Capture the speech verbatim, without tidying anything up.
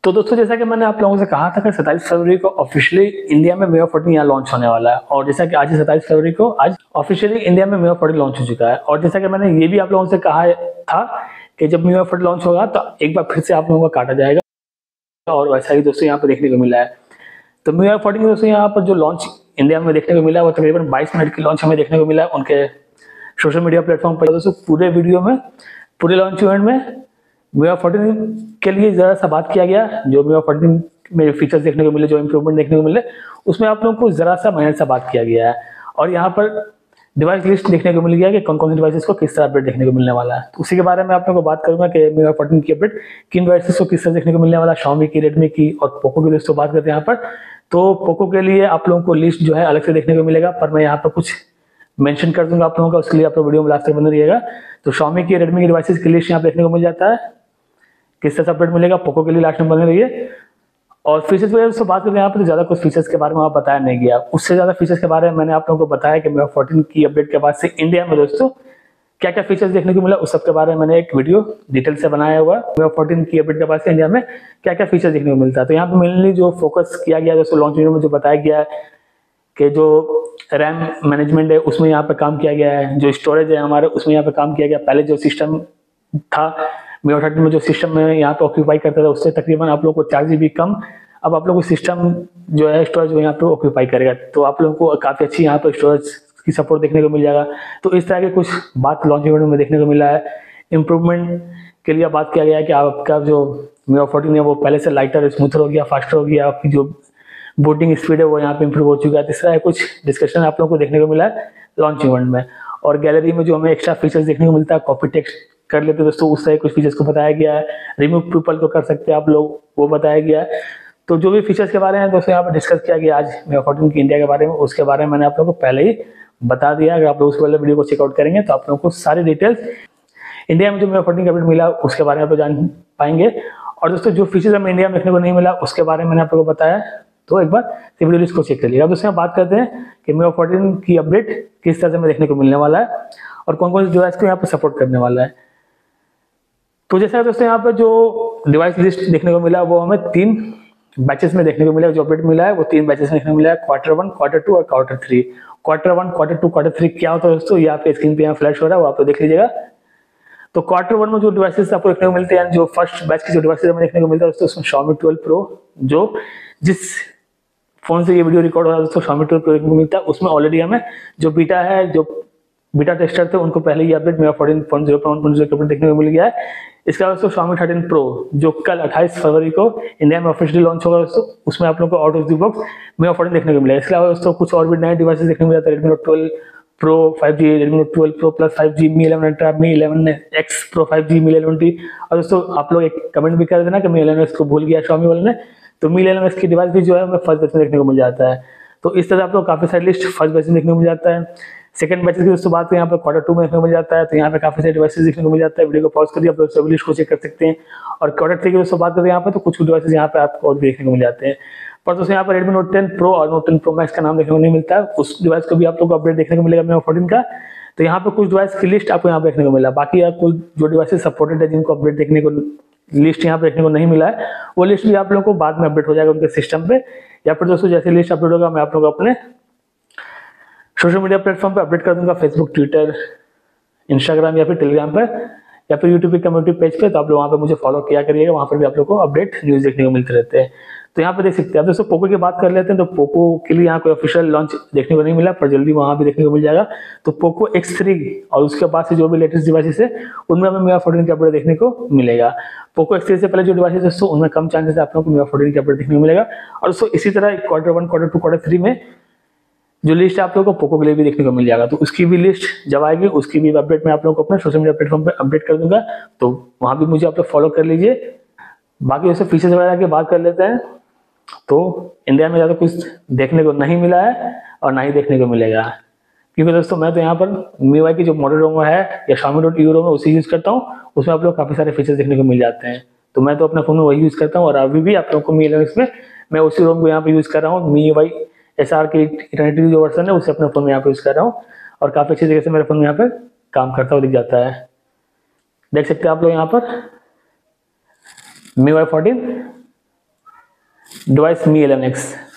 तो दोस्तों जैसा कि मैंने आप लोगों से कहा था कि सत्ताईस फरवरी को ऑफिशियली इंडिया में मी आई ओ फोर्टीन यहाँ लॉन्च होने वाला है, और जैसा कि आज सत्ताईस फरवरी को आज ऑफिशियली इंडिया में मी आई ओ फोर्टीन लॉन्च हो चुका है। और जैसा कि मैंने ये भी आप लोगों से कहा था कि जब मी आई ओ फोर्टीन लॉन्च होगा तो एक बार फिर से आप लोगों का काटा जाएगा, और वैसा ही दोस्तों यहाँ पर देखने को मिला है। तो मी आई ओ फोर्टीन दोस्तों यहाँ पर जो लॉन्च इंडिया में देखने को मिला है वो तकरीबन बाईस मिनट की लॉन्च हमें देखने को मिला है उनके सोशल मीडिया प्लेटफॉर्म पर। दोस्तों पूरे वीडियो में, पूरे लॉन्च इवेंट में मी आई ओ फोर्टीन के लिए ज़रा सा बात किया गया, जो मी आई ओ फोर्टीन में फीचर्स देखने को मिले, जो इंप्रूवमेंट देखने को मिले, उसमें आप लोगों को ज़रा सा माइनर सा बात किया गया है। और यहाँ पर डिवाइस लिस्ट देखने को मिल गया कि कौन कौन से डिवाइसेस को किस तरह अपडेट देखने को मिलने वाला है। तो उसी के बारे में आप लोगों को बात करूंगा कि मी आई ओ फोर्टीन की अपडेट किन डिवाइसेस को किस तरह देखने को मिलने वाला है, Xiaomi की, Redmi की और पोको की दोस्तों बात करते हैं यहाँ पर। तो पोको के लिए आप लोगों को लिस्ट जो है अलग से देखने को मिलेगा, पर मैं यहाँ पर कुछ मेंशन कर दूंगा आप लोगों का, उसके लिए आप लोग वीडियो में लास्ट तक बने रहिएगा। तो Xiaomi की, Redmi की डिवाइसेस की लिस्ट यहाँ देखने को मिल जाता है, किस तरह से अपडेट मिलेगा। पोको के लिए लास्ट में बने रहिए। और फीचर्स वगैरह से बात करते हैं यहाँ पर, तो ज़्यादा कुछ फीचर्स के बारे में आप बताया नहीं गया। उससे ज़्यादा फीचर्स के बारे में मैंने आप लोगों को बताया कि मी आई ओ फोर्टीन की अपडेट के बाद से इंडिया में दोस्तों क्या क्या फीचर्स देखने को मिला, उस सब के बारे में मैंने एक वीडियो डिटेल से बनाया हुआ। मी आई ओ फोर्टीन की अपडेट के बाद से इंडिया में क्या क्या फीचर देखने को मिलता है। तो यहाँ पर मेनली जो फोकस किया गया दोस्तों लॉन्च वीडियो में जो बताया गया है कि जो रैम मैनेजमेंट है उसमें यहाँ पे काम किया गया है, जो स्टोरेज है हमारे उसमें यहाँ पे काम किया गया। पहले जो सिस्टम था मी आई ओ थर्टीन में, जो सिस्टम में यहाँ पे ऑक्यूपाई करता था, उससे तकरीबन आप लोगों को चार जी बी कम अब आप लोगों को सिस्टम जो है स्टोरेज वो यहाँ पे ऑक्यूपाई करेगा। तो आप लोगों को काफ़ी अच्छी यहाँ पे स्टोरेज की सपोर्ट देखने को मिल जाएगा। तो इस तरह के कुछ बात लॉन्च इवेंट में देखने को मिला है। इम्प्रूवमेंट के लिए बात किया गया है कि आपका जो मी आई ओ फोर्टीन है वो पहले से लाइटर, स्मूथर हो गया, फास्टर हो गया, आपकी जो बूटिंग स्पीड है वो यहाँ पे इंप्रूव हो चुका है। इस तरह कुछ डिस्कशन आप लोगों को देखने को मिला है लॉन्च इवेंट में। और गैलरी में जो हमें एक्स्ट्रा फीचर्स देखने को मिलता है, कॉपी टेक्स्ट कर लेते दोस्तों, उस तरह कुछ फीचर्स को बताया गया है। रिमूव पीपल को कर सकते हैं आप लोग, वो बताया गया है। तो जो भी फीचर्स के बारे में दोस्तों यहाँ पर डिस्कस किया गया आज मी आई ओ फोर्टीन की इंडिया के बारे में, उसके बारे में मैंने आप लोगों को पहले ही बता दिया। अगर आप लोग उसके पहले वीडियो को चेकआउट करेंगे तो आप लोगों को सारी डिटेल्स इंडिया में जो मी आई ओ फोर्टीन का अपडेट मिला उसके बारे में आप जान पाएंगे। और दोस्तों जो फीचर्स हमें इंडिया में देखने को नहीं मिला उसके बारे में मैंने आप लोगों को बताया, तो एक बार वीडियो लिस्ट को चेक कर लिया। अब दोस्तों बात करते हैं कि मी आई ओ फोर्टीन की अपडेट किस तरह से हमें देखने को मिलने वाला है और कौन कौन से डिवाइस को यहाँ पर सपोर्ट करने वाला है। तो जैसा दोस्तों यहाँ पर जो डिवाइस लिस्ट देखने को मिला वो हमें तीन बैचेस में देखने को मिला। जो अपडेट मिला है वो तीन बैचेस में देखने को मिला है, क्वार्टर वन, क्वार्टर टू और quarter three. Quarter one, quarter two, quarter three क्या होता है दोस्तों, ये आपके स्क्रीन पे यहाँ फ्लैश हो रहा है, वो आप लोग देख लीजिएगा। तो क्वार्टर वन में जो डिवाइसेस आपको देखने को मिलते हैं, जो फर्स्ट बैच की जो डिवाइसेस हमें देखने को मिलता है दोस्तों, उसमें Xiaomi ट्वेल्व प्रो, जो जिस फोन से ये वीडियो रिकॉर्ड हो रहा है दोस्तों Xiaomi ट्वेल्व प्रो देखने को मिलता है। उसमें ऑलरेडी हमें जो बीटा है, जो बीटा टेस्टर थे उनको पहले ही update Mi I O fourteen point zero point zero के अपडेट देखने को मिल गया है। इसके अलावा दोस्तों Xiaomi थर्टीन प्रो जो कल अट्ठाईस फरवरी को इंडिया में ऑफिशियली लॉन्च होगा दोस्तों, उसमें आप लोगों को out of the box Mi I O fourteen देखने को मिलेगा। इसके अलावा दोस्तों कुछ और भी नए डिवाइसेस देखने को मिल जाता है, Redmi Note twelve pro five G, Redmi Note twelve pro plus five G, Mi eleven ultra, Mi eleven X pro five G, Mi eleven T. और दोस्तों आप लोग एक कमेंट भी कर देना कि मी इलेवन एक्स को भूल गया Xiaomi वाले ने, तो मी इलेवन एक्स की डिवाइस भी जो है हमें फर्स्ट बैच में देखने को मिल जाता है। तो इस तरह आप लोग काफी सारी लिस्ट फर्स्ट बैच में देखने को मिल जाता है। सेकंड बैचेस की दोस्तों बात करें यहाँ पे क्वार्टर टू में देखने को मिल जाता है, तो यहाँ पे काफी सारे डिवाइसेस देखने को मिल जाता है। वीडियो को पॉज करिए, आप लोग सभी लिस्ट को चेक कर सकते हैं। और क्वार्टर थ्री की दोस्तों बात करें यहाँ पे, तो कुछ कुछ डिवाइसेस यहाँ पे आपको और भी देखने को मिल जाते हैं। पर दोस्तों यहाँ पर Redmi Note टेन प्रो और Note टेन प्रो मैक्स का नाम देखने को नहीं मिलता है, उस डिवाइस को भी आप लोग को अपडेट देखने को मिलेगा मी आई ओ फोर्टीन का। तो यहाँ पे कुछ डिवाइस की लिस्ट आपको यहाँ पे देखने को मिला, बाकी कुछ जो डिवाइसेस सपोर्टेड है जिनको अपडेट देखने को लिस्ट यहाँ पे देखने को नहीं मिला है, वो लिस्ट भी आप लोगों को बाद में अपडेट हो जाएगा उनके सिस्टम पे, या फिर दोस्तों जैसे लिस्ट अपडेट होगा मैं आप लोगों को अपने सोशल मीडिया प्लेटफॉर्म पे अपडेट कर दूंगा, फेसबुक, ट्विटर, इंस्टाग्राम या फिर टेलीग्राम पर या फिर यूट्यूब के कम्युनिटी पेज पे। तो आप लोग वहाँ पे मुझे फॉलो किया करिएगा, वहाँ पर भी आप लोग को अपडेट न्यूज़ देखने को मिलते रहते हैं। तो यहाँ पे देख सकते हैं। अब दोस्तों पोको की बात कर लेते हैं, तो पोको के लिए यहाँ कोई ऑफिशियल लॉन्च देखने को नहीं मिला, पर जल्दी वहाँ भी देखने को मिल जाएगा। तो पोको एक्स थ्री और उसके बाद से जो भी लेटेस्ट डिवाइसेस है उनमें हमें मी आई ओ फोर्टीन के अपडेट देखने को मिलेगा। पोको एक्स थ्री से पहले जो डिवाइसेस है दोस्तों उनमें कम चांसेस है आप लोगों को मी आई ओ फोर्टीन के अपडेट देखने को मिलेगा। और दोस्तों इसी तरह quarter one, quarter two, quarter three में जो लिस्ट आप लोगों को पोको के लिए भी देखने को मिल जाएगा, तो उसकी भी लिस्ट जब आएगी उसकी भी अपडेट मैं आप लोगों को अपने सोशल मीडिया प्लेटफॉर्म पे अपडेट कर दूंगा, तो वहां भी मुझे आप लोग फॉलो कर लीजिए। बाकी जैसे फीचर्स वगैरह की बात कर लेते हैं, तो इंडिया में ज़्यादा कुछ देखने को नहीं मिला है और ना ही देखने को मिलेगा, क्योंकि दोस्तों मैं तो यहाँ पर M I U I की जो मॉडल रोम है या Xiaomi डॉट ईरो में उसी यूज़ करता हूँ, उसमें आप लोग काफ़ी सारे फीचर्स देखने को मिल जाते हैं। तो मैं तो अपने फ़ोन में वही यूज़ करता हूँ और अभी भी आप लोगों को मी इलेवन में मैं उसी रोम को यहाँ पर यूज़ कर रहा हूँ। M I U I S R K eternity जो वर्जन है उसे अपने फ़ोन में यहाँ पर यूज़ कर रहा हूँ और काफ़ी अच्छी तरीके से मेरे फ़ोन में यहाँ पर काम करता हुआ दिख जाता है। देख सकते हैं आप लोग यहाँ पर M I U I fourteen device Mi eleven x.